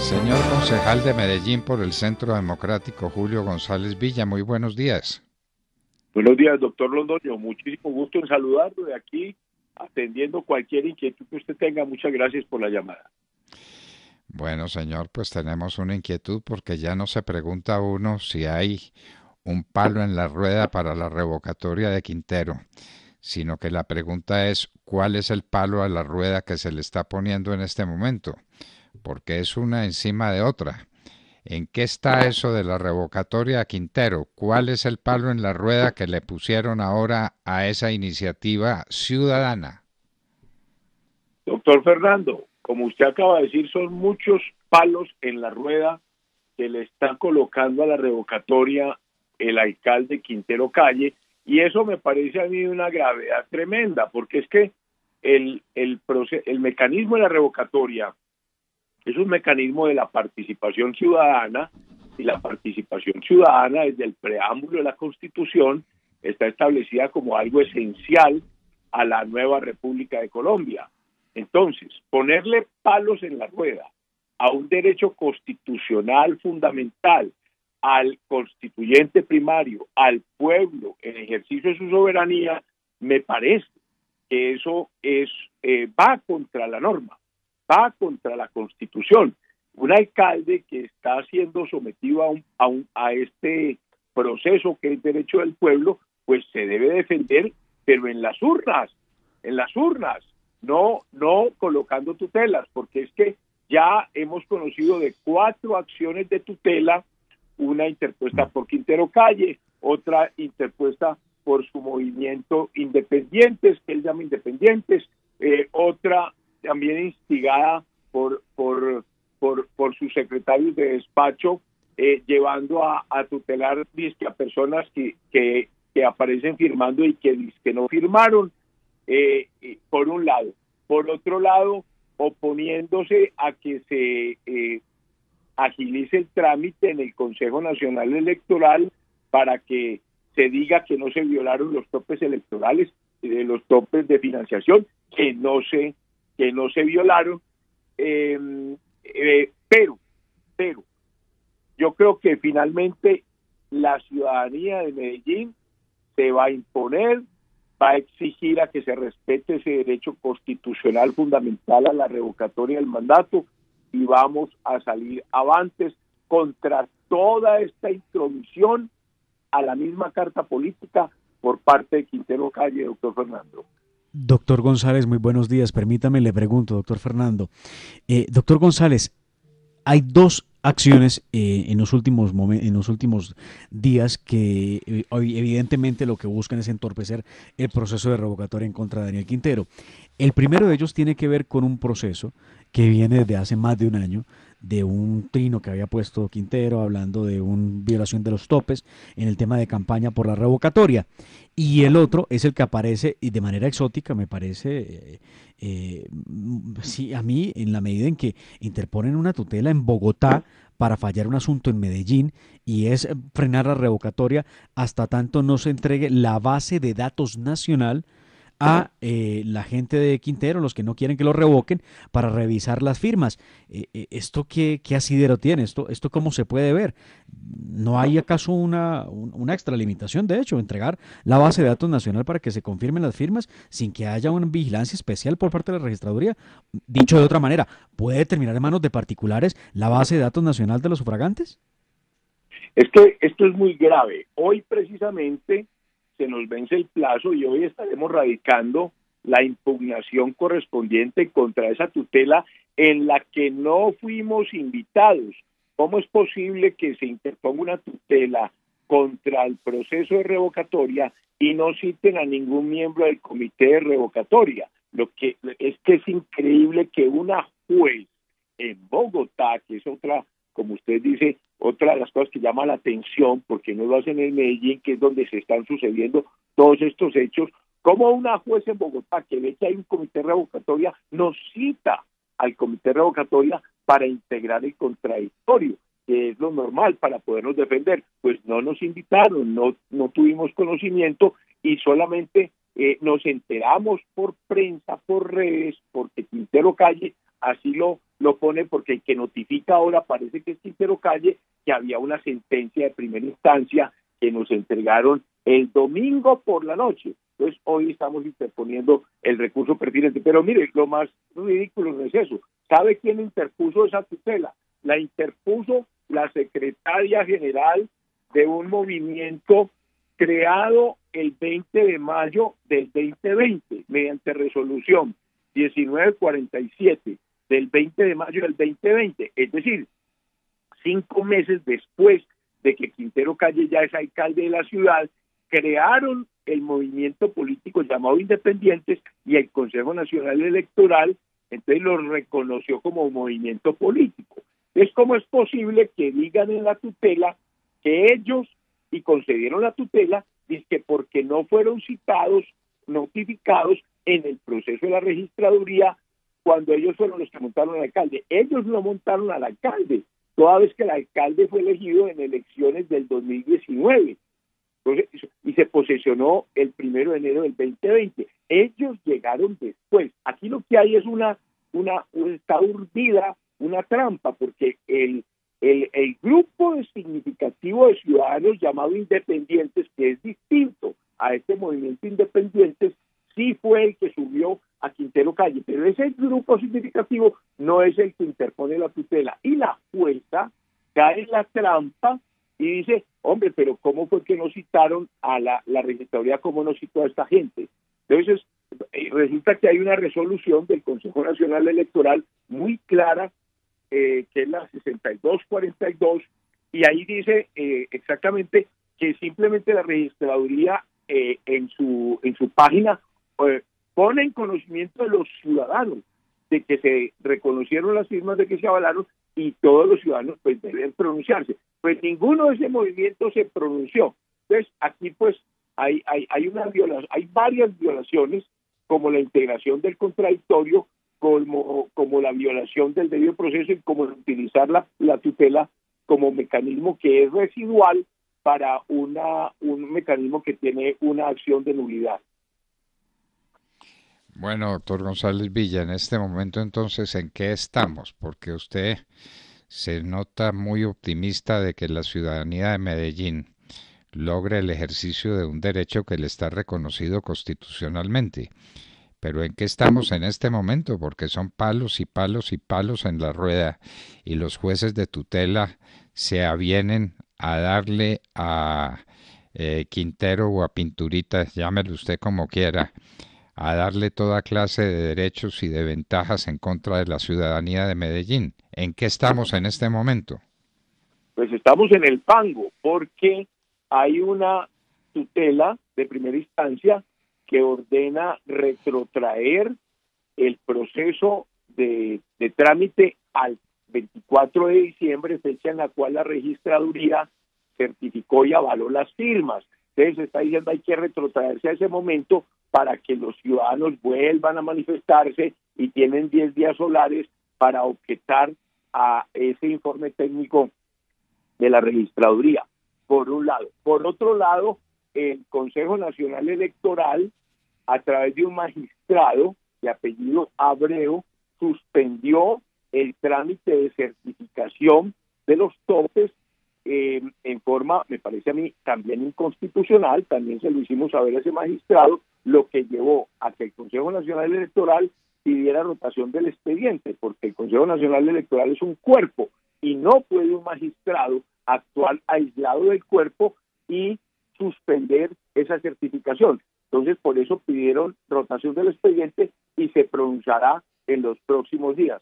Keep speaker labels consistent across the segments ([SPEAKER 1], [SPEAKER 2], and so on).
[SPEAKER 1] Señor concejal de Medellín por el Centro Democrático, Julio González Villa, muy buenos días.
[SPEAKER 2] Buenos días, doctor Londoño. Muchísimo gusto en saludarlo de aquí, atendiendo cualquier inquietud que usted tenga. Muchas gracias por la llamada.
[SPEAKER 1] Bueno, señor, pues tenemos una inquietud porque ya no se pregunta uno si hay un palo en la rueda para la revocatoria de Quintero, sino que la pregunta es ¿cuál es el palo a la rueda que se le está poniendo en este momento? Porque es una encima de otra. ¿En qué está eso de la revocatoria a Quintero? ¿Cuál es el palo en la rueda que le pusieron ahora a esa iniciativa ciudadana?
[SPEAKER 2] Doctor Fernando, como usted acaba de decir, son muchos palos en la rueda que le están colocando a la revocatoria el alcalde Quintero Calle, y eso me parece a mí de una gravedad tremenda, porque es que el mecanismo de la revocatoria es un mecanismo de la participación ciudadana, y la participación ciudadana desde el preámbulo de la Constitución está establecida como algo esencial a la nueva República de Colombia. Entonces, ponerle palos en la rueda a un derecho constitucional fundamental, al constituyente primario, al pueblo en ejercicio de su soberanía, me parece que eso va contra la norma, va contra la Constitución. Un alcalde que está siendo sometido a este proceso que es derecho del pueblo, pues se debe defender, pero en las urnas, no colocando tutelas, porque es que ya hemos conocido de 4 acciones de tutela, una interpuesta por Quintero Calle, otra interpuesta por su movimiento Independientes, que él llama Independientes, otra también instigada por sus secretarios de despacho, llevando a tutelar a personas que aparecen firmando y que no firmaron, por un lado. Por otro lado, oponiéndose a que se agilice el trámite en el Consejo Nacional Electoral para que se diga que no se violaron los topes electorales, los topes de financiación, que no se violaron, pero yo creo que finalmente la ciudadanía de Medellín se va a imponer, va a exigir a que se respete ese derecho constitucional fundamental a la revocatoria del mandato, y vamos a salir avantes contra toda esta intromisión a la misma carta política por parte de Quintero Calle, doctor Fernando.
[SPEAKER 3] Doctor González, muy buenos días. Permítame, le pregunto, doctor Fernando. Doctor González, hay dos acciones en los últimos días que hoy evidentemente lo que buscan es entorpecer el proceso de revocatoria en contra de Daniel Quintero. El primero de ellos tiene que ver con un proceso que viene desde hace más de un año, de un trino que había puesto Quintero hablando de una violación de los topes en el tema de campaña por la revocatoria. Y el otro es el que aparece y de manera exótica, me parece, sí, a mí, en la medida en que interponen una tutela en Bogotá para fallar un asunto en Medellín, y es frenar la revocatoria hasta tanto no se entregue la base de datos nacional a la gente de Quintero, los que no quieren que lo revoquen, para revisar las firmas. ¿Esto qué asidero tiene? ¿Esto cómo se puede ver? ¿No hay acaso una extralimitación, de hecho, entregar la base de datos nacional para que se confirmen las firmas sin que haya una vigilancia especial por parte de la registraduría? Dicho de otra manera, ¿puede terminar en manos de particulares la base de datos nacional de los sufragantes?
[SPEAKER 2] Es que esto es muy grave. Hoy precisamente se nos vence el plazo y hoy estaremos radicando la impugnación correspondiente contra esa tutela en la que no fuimos invitados. ¿Cómo es posible que se interponga una tutela contra el proceso de revocatoria y no citen a ningún miembro del comité de revocatoria? Lo que es increíble que una juez en Bogotá, que es otra, como usted dice, otra de las cosas que llama la atención, porque no lo hacen en Medellín, que es donde se están sucediendo todos estos hechos, como una juez en Bogotá que ve que hay un comité revocatoria nos cita al comité revocatoria para integrar el contradictorio, que es lo normal para podernos defender. Pues no nos invitaron, no tuvimos conocimiento, y solamente nos enteramos por prensa, por redes, porque Quintero Calle así lo lo pone porque el que notifica ahora parece que es Quintero Calle, que había una sentencia de primera instancia que nos entregaron el domingo por la noche. Entonces hoy estamos interponiendo el recurso pertinente. Pero mire, lo más ridículo no es eso. ¿Sabe quién interpuso esa tutela? La interpuso la secretaria general de un movimiento creado el 20 de mayo del 2020 mediante resolución 1947 del 20 de mayo del 2020, es decir, 5 meses después de que Quintero Calle ya es alcalde de la ciudad, crearon el movimiento político llamado Independientes y el Consejo Nacional Electoral, entonces lo reconoció como movimiento político. Entonces, ¿cómo es posible que digan en la tutela que ellos, y concedieron la tutela, dice porque no fueron citados, notificados en el proceso de la registraduría cuando ellos fueron los que montaron al alcalde? Ellos no montaron al alcalde, toda vez que el alcalde fue elegido en elecciones del 2019. Entonces, y se posesionó el 1 de enero del 2020. Ellos llegaron después. Aquí lo que hay es está urdida una trampa, porque el grupo significativo de ciudadanos llamado Independientes, que es distinto a este movimiento Independientes, sí fue el que subió a Quintero Calle, pero ese grupo significativo no es el que interpone la tutela. Y la jueza cae en la trampa y dice, hombre, pero ¿cómo fue que no citaron a la registraduría? ¿Cómo no citó a esta gente? Entonces, resulta que hay una resolución del Consejo Nacional Electoral muy clara, que es la 6242, y ahí dice exactamente que simplemente la registraduría en su página pone en conocimiento de los ciudadanos de que se reconocieron las firmas, de que se avalaron, y todos los ciudadanos pues deben pronunciarse. Pues ninguno de ese movimiento se pronunció. Entonces aquí pues hay varias violaciones, como la integración del contradictorio, como la violación del debido proceso, y como utilizar la tutela como mecanismo que es residual para un mecanismo que tiene una acción de nulidad.
[SPEAKER 1] Bueno, doctor González Villa, en este momento entonces, ¿en qué estamos? Porque usted se nota muy optimista de que la ciudadanía de Medellín logre el ejercicio de un derecho que le está reconocido constitucionalmente. Pero ¿en qué estamos en este momento? Porque son palos y palos y palos en la rueda, y los jueces de tutela se avienen a darle a Quintero o a Pinturita, llámelo usted como quiera, a darle toda clase de derechos y de ventajas en contra de la ciudadanía de Medellín. ¿En qué estamos en este momento?
[SPEAKER 2] Pues estamos en el fango, porque hay una tutela de primera instancia que ordena retrotraer el proceso de trámite al 24 de diciembre, fecha en la cual la registraduría certificó y avaló las firmas. Entonces está diciendo hay que retrotraerse a ese momento para que los ciudadanos vuelvan a manifestarse, y tienen 10 días solares para objetar a ese informe técnico de la registraduría, por un lado. Por otro lado, el Consejo Nacional Electoral, a través de un magistrado de apellido Abreu, suspendió el trámite de certificación de los topes en forma, me parece a mí, también inconstitucional. También se lo hicimos saber a ese magistrado, lo que llevó a que el Consejo Nacional Electoral pidiera rotación del expediente, porque el Consejo Nacional Electoral es un cuerpo y no puede un magistrado actuar aislado del cuerpo y suspender esa certificación. Entonces, por eso pidieron rotación del expediente y se pronunciará en los próximos días.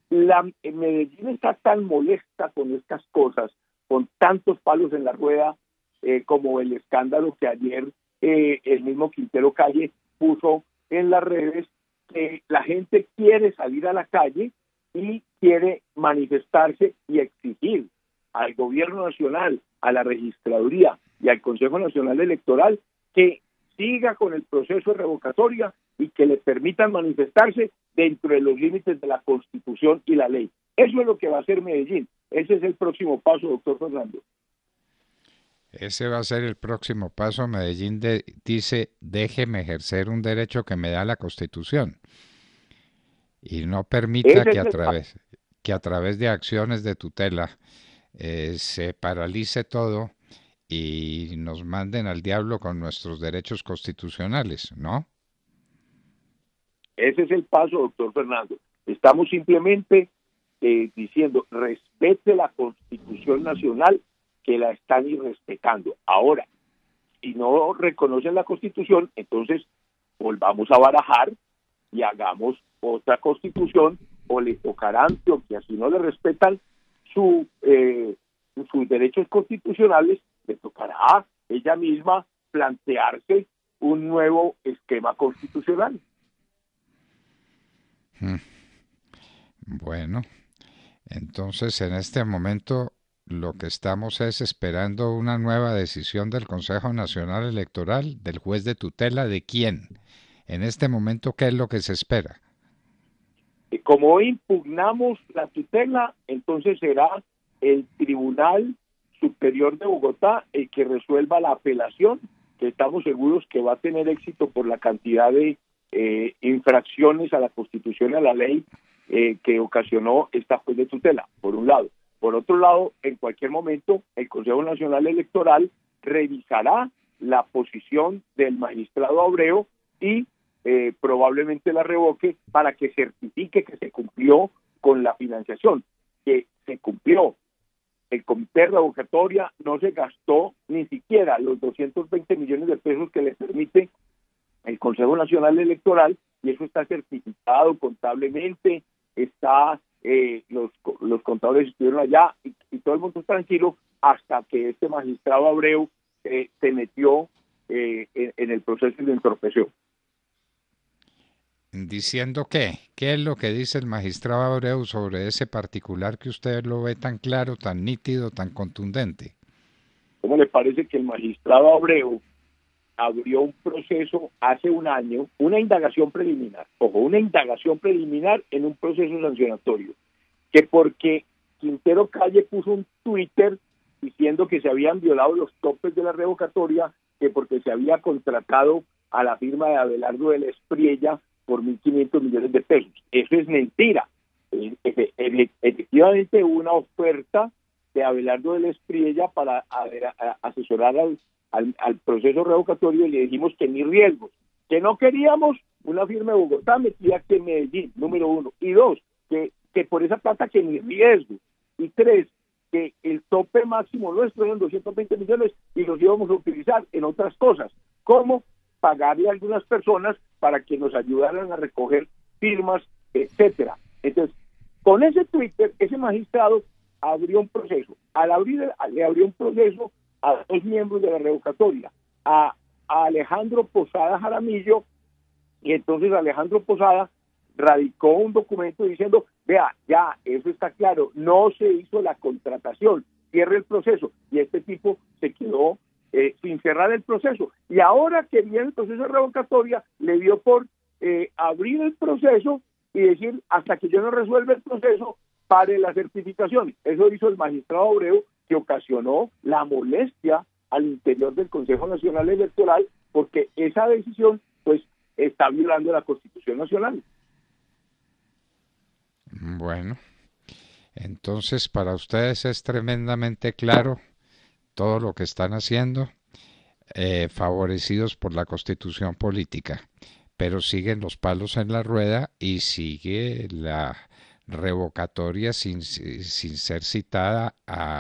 [SPEAKER 2] Medellín está tan molesta con estas cosas, con tantos palos en la rueda, como el escándalo que ayer el mismo Quintero Calle puso en las redes, que la gente quiere salir a la calle y quiere manifestarse y exigir al gobierno nacional, a la registraduría y al Consejo Nacional Electoral que siga con el proceso de revocatoria y que le permitan manifestarse dentro de los límites de la Constitución y la ley. Eso es lo que va a hacer Medellín. Ese es el próximo paso, doctor Fernando.
[SPEAKER 1] Ese va a ser el próximo paso. Medellín dice, déjeme ejercer un derecho que me da la Constitución, y no permita que a través que a través de acciones de tutela se paralice todo y nos manden al diablo con nuestros derechos constitucionales, ¿no?
[SPEAKER 2] Ese es el paso, doctor Fernando. Estamos simplemente diciendo, respete la Constitución Nacional, que la están irrespetando. Ahora, si no reconocen la Constitución, entonces volvamos a barajar y hagamos otra Constitución, o le tocará a Antioquia, si no le respetan sus derechos constitucionales, le tocará a ella misma plantearse un nuevo esquema constitucional.
[SPEAKER 1] Bueno, entonces en este momento lo que estamos es esperando una nueva decisión del Consejo Nacional Electoral, del juez de tutela, ¿de quién? En este momento, ¿qué es lo que se espera?
[SPEAKER 2] Como hoy impugnamos la tutela, entonces será el Tribunal Superior de Bogotá el que resuelva la apelación, que estamos seguros que va a tener éxito por la cantidad de infracciones a la Constitución y a la ley que ocasionó esta juez de tutela, por un lado. Por otro lado, en cualquier momento, el Consejo Nacional Electoral revisará la posición del magistrado Abreu y probablemente la revoque para que certifique que se cumplió con la financiación, que se cumplió. El comité de revocatoria no se gastó ni siquiera los 220 millones de pesos que le permite el Consejo Nacional Electoral, y eso está certificado contablemente, está los contadores estuvieron allá y todo el mundo tranquilo hasta que este magistrado Abreu se metió en el proceso y lo entorpeció.
[SPEAKER 1] ¿Diciendo qué? ¿Qué es lo que dice el magistrado Abreu sobre ese particular que usted lo ve tan claro, tan nítido, tan contundente?
[SPEAKER 2] ¿Cómo le parece que el magistrado Abreu abrió un proceso hace un año, una indagación preliminar, en un proceso sancionatorio, que porque Quintero Calle puso un Twitter diciendo que se habían violado los topes de la revocatoria, que porque se había contratado a la firma de Abelardo de la Espriella por 1.500 millones de pesos? Eso es mentira. Efectivamente hubo una oferta de Abelardo de la Espriella para asesorar al proceso revocatorio, y le dijimos que ni riesgos, que no queríamos una firma de Bogotá metida que en Medellín, número uno, y dos, que por esa plata que ni riesgo, y tres, que el tope máximo nuestro eran 220 millones y los íbamos a utilizar en otras cosas, como pagarle a algunas personas para que nos ayudaran a recoger firmas, etcétera. Entonces, con ese Twitter, ese magistrado abrió un proceso. Le abrió un proceso a dos miembros de la revocatoria, a Alejandro Posada Jaramillo, y entonces Alejandro Posada radicó un documento diciendo, vea, ya, eso está claro, no se hizo la contratación, cierre el proceso, y este tipo se quedó sin cerrar el proceso, y ahora que viene el proceso de revocatoria, le dio por abrir el proceso y decir, hasta que yo no resuelva el proceso, pare la certificación. Eso hizo el magistrado Abreu, que ocasionó la molestia al interior del Consejo Nacional Electoral, porque esa decisión pues está violando la Constitución Nacional.
[SPEAKER 1] Bueno, entonces para ustedes es tremendamente claro todo lo que están haciendo, favorecidos por la Constitución política, pero siguen los palos en la rueda y sigue la revocatoria sin ser citada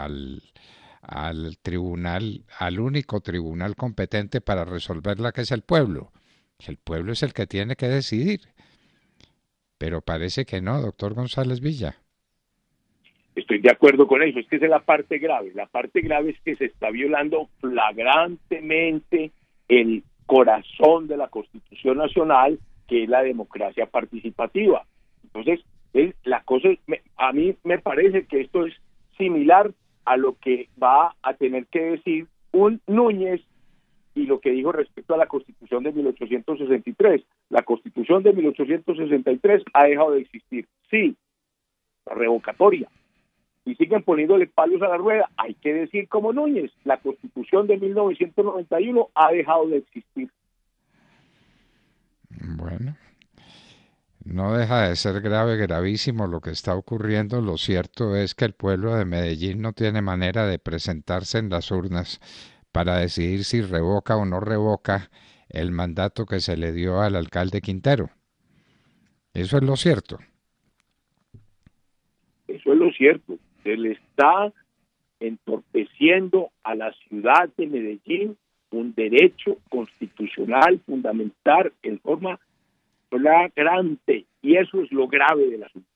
[SPEAKER 1] al tribunal, al único tribunal competente para resolverla, que es el pueblo. El pueblo es el que tiene que decidir. Pero parece que no, doctor González Villa.
[SPEAKER 2] Estoy de acuerdo con eso, es que esa es la parte grave. La parte grave es que se está violando flagrantemente el corazón de la Constitución Nacional, que es la democracia participativa. Entonces, la cosa, a mí me parece que esto es similar a lo que va a tener que decir un Núñez y lo que dijo respecto a la Constitución de 1863. La Constitución de 1863 ha dejado de existir. Sí, la revocatoria. Y siguen poniéndole palos a la rueda. Hay que decir como Núñez, la Constitución de 1991 ha dejado de existir.
[SPEAKER 1] Bueno, No deja de ser grave, gravísimo lo que está ocurriendo. Lo cierto es que el pueblo de Medellín no tiene manera de presentarse en las urnas para decidir si revoca o no revoca el mandato que se le dio al alcalde Quintero. Eso es lo cierto.
[SPEAKER 2] Eso es lo cierto. Se le está entorpeciendo a la ciudad de Medellín un derecho constitucional fundamental en forma flagrante, y eso es lo grave del asunto.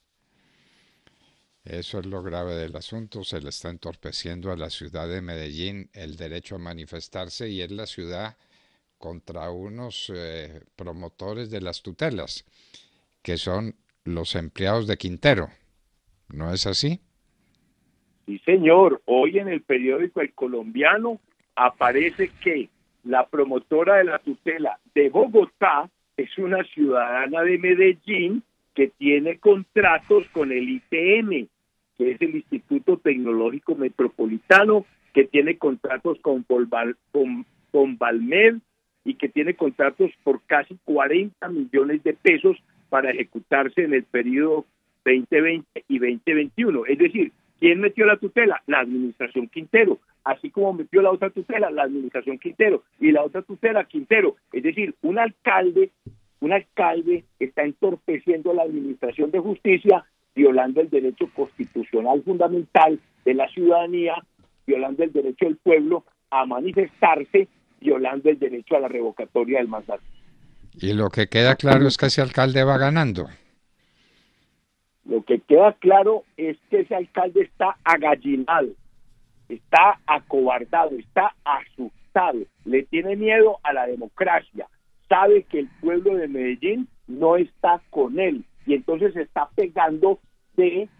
[SPEAKER 1] Eso es lo grave del asunto. Se le está entorpeciendo a la ciudad de Medellín el derecho a manifestarse y es la ciudad contra unos promotores de las tutelas, que son los empleados de Quintero. ¿No es así?
[SPEAKER 2] Sí, señor. Hoy en el periódico El Colombiano aparece que la promotora de la tutela de Bogotá es una ciudadana de Medellín que tiene contratos con el ITM, que es el Instituto Tecnológico Metropolitano, que tiene contratos con Valmed y que tiene contratos por casi 40 millones de pesos para ejecutarse en el periodo 2020 y 2021. Es decir, ¿quién metió la tutela? La administración Quintero. Así como metió la otra tutela, la administración Quintero. Y la otra tutela, Quintero. Es decir, un alcalde está entorpeciendo la administración de justicia, violando el derecho constitucional fundamental de la ciudadanía, violando el derecho del pueblo a manifestarse, violando el derecho a la revocatoria del mandato.
[SPEAKER 1] Y lo que queda claro es que ese alcalde va ganando.
[SPEAKER 2] Lo que queda claro es que ese alcalde está agallinado, está acobardado, está asustado, le tiene miedo a la democracia, sabe que el pueblo de Medellín no está con él y entonces se está pegando de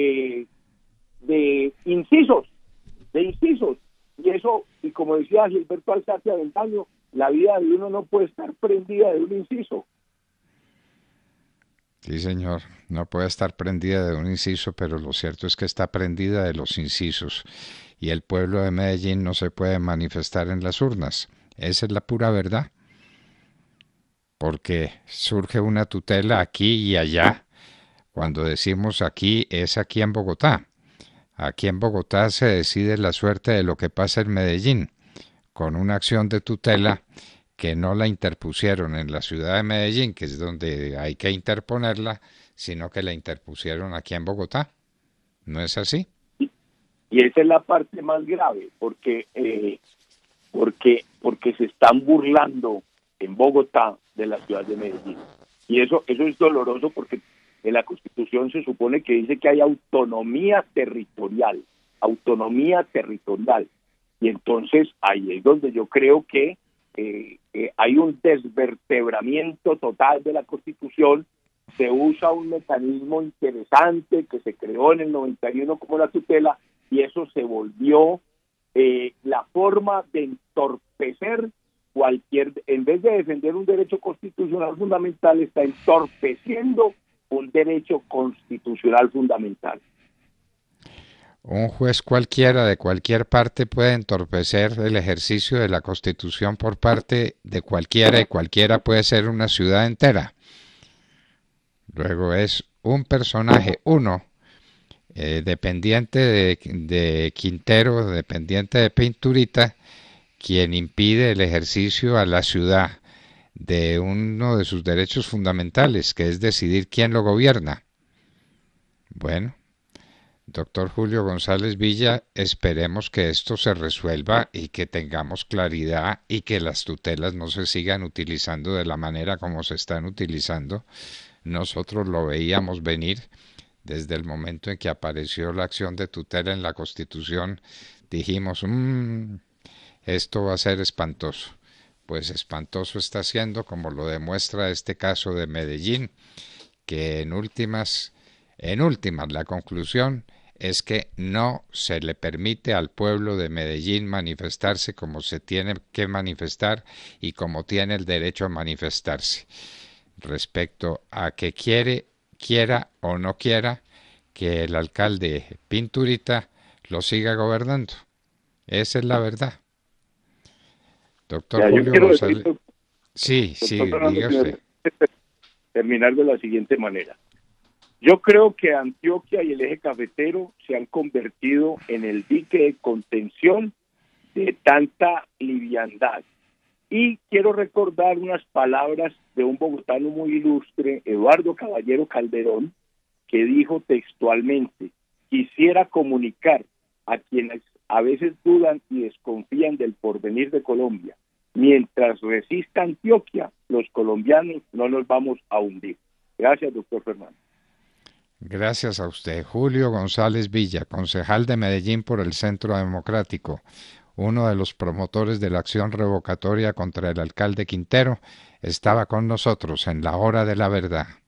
[SPEAKER 2] incisos, y eso, y como decía Gilberto Alzate Aventaño, la vida de uno no puede estar prendida de un inciso.
[SPEAKER 1] Sí, señor, no puede estar prendida de un inciso, pero lo cierto es que está prendida de los incisos y el pueblo de Medellín no se puede manifestar en las urnas. Esa es la pura verdad, porque surge una tutela aquí y allá. Cuando decimos aquí, es aquí en Bogotá. Aquí en Bogotá se decide la suerte de lo que pasa en Medellín, con una acción de tutela que no la interpusieron en la ciudad de Medellín, que es donde hay que interponerla, sino que la interpusieron aquí en Bogotá. ¿No es así?
[SPEAKER 2] Y esa es la parte más grave, porque se están burlando en Bogotá de la ciudad de Medellín. Y eso es doloroso porque en la Constitución se supone que dice que hay autonomía territorial. Y entonces ahí es donde yo creo que hay un desvertebramiento total de la Constitución. Se usa un mecanismo interesante que se creó en el 91 como la tutela, y eso se volvió la forma de entorpecer en vez de defender un derecho constitucional fundamental, está entorpeciendo un derecho constitucional fundamental.
[SPEAKER 1] Un juez cualquiera de cualquier parte puede entorpecer el ejercicio de la Constitución por parte de cualquiera y cualquiera puede ser una ciudad entera. Luego es un personaje, dependiente de Quintero, dependiente de Pinturita, quien impide el ejercicio a la ciudad de uno de sus derechos fundamentales, que es decidir quién lo gobierna. Bueno, doctor Julio González Villa, esperemos que esto se resuelva y que tengamos claridad y que las tutelas no se sigan utilizando de la manera como se están utilizando. Nosotros lo veíamos venir desde el momento en que apareció la acción de tutela en la Constitución. Dijimos, esto va a ser espantoso. Pues espantoso está siendo, como lo demuestra este caso de Medellín, que en últimas la conclusión es que no se le permite al pueblo de Medellín manifestarse como se tiene que manifestar y como tiene el derecho a manifestarse respecto a que quiera o no quiera que el alcalde Pinturita lo siga gobernando. Esa es la verdad. Doctor Julio González. Sí, diga usted.
[SPEAKER 2] terminar de la siguiente manera. Yo creo que Antioquia y el eje cafetero se han convertido en el dique de contención de tanta liviandad. Y quiero recordar unas palabras de un bogotano muy ilustre, Eduardo Caballero Calderón, que dijo textualmente: quisiera comunicar a quienes a veces dudan y desconfían del porvenir de Colombia. Mientras resista Antioquia, los colombianos no nos vamos a hundir. Gracias, doctor Fernando.
[SPEAKER 1] Gracias a usted. Julio González Villa, concejal de Medellín por el Centro Democrático, uno de los promotores de la acción revocatoria contra el alcalde Quintero, estaba con nosotros en la hora de la verdad.